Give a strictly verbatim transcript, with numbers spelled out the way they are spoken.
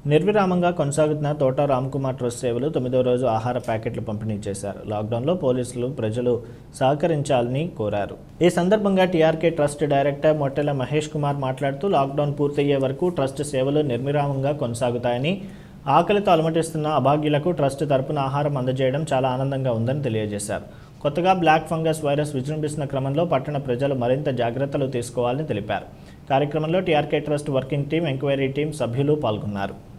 నిర్విరామంగా కొనసాగుతున్న తోట రామ్కుమార్ ట్రస్ట్ సేవలు తొమ్మిదో రోజు ఆహార ప్యాకెట్లు పంపిణీ చేశారు. లాక్డౌన్లో పోలీసులు ప్రజలు సహకరించాలని కోరారు. ఈ సందర్భంగా TRK trust director Mottela Mahesh Kumar మాట్లాడుతూ లాక్డౌన్ పూర్తయ్యే వరకు ట్రస్ట్ సేవలు నిర్విరామంగా కొనసాగుతాయని, ఆకలితో అలమటిస్తున్న అభాగ్యులకు ట్రస్ట్ తరపున ఆహారం అందజేయడం చాలా ఆనందంగా ఉందని తెలియజేశారు. కొత్తగా బ్లాక్ ఫంగస్ వైరస్ విజృంభిస్తున్న క్రమంలో పట్టణ ప్రజలు మరింత జాగ్రత్తలు తీసుకోవాలని తెలిపారు. కార్యక్రమంలో TRK trust working team, enquiry team సభ్యులు పాల్గొన్నారు.